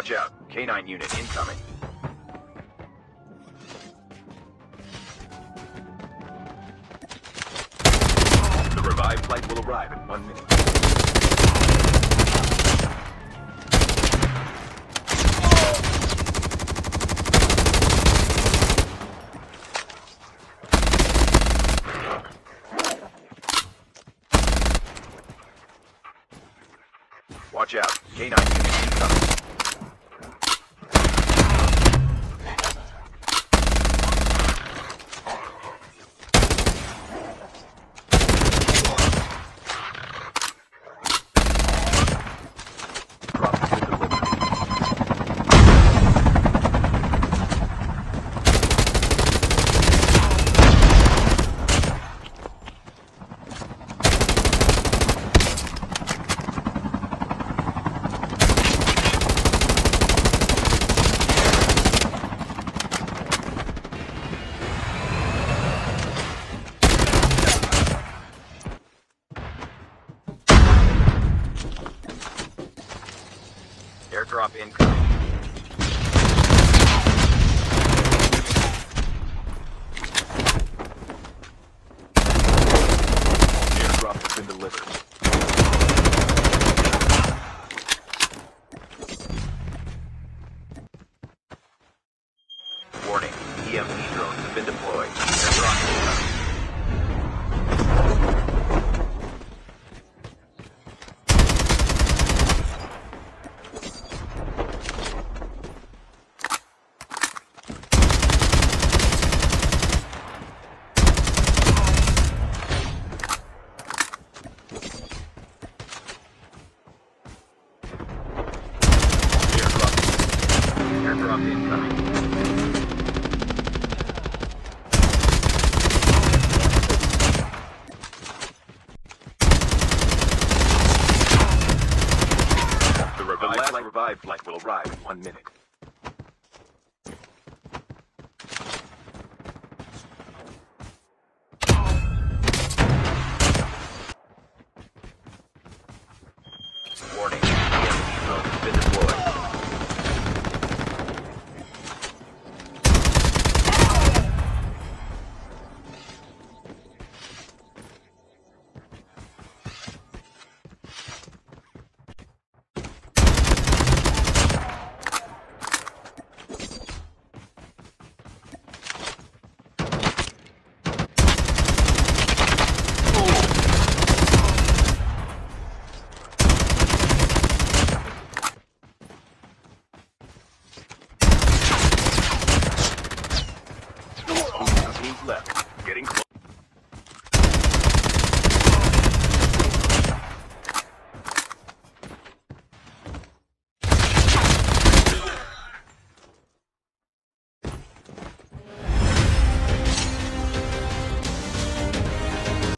Watch out. K9 unit incoming. The revived flight will arrive in 1 minute. Watch out. K9 unit incoming. Airdrop incoming. Airdrop has been delivered. Warning, EMP drones have been deployed. Airdrop incoming. Airdrop incoming. The revived flight will arrive in 1 minute.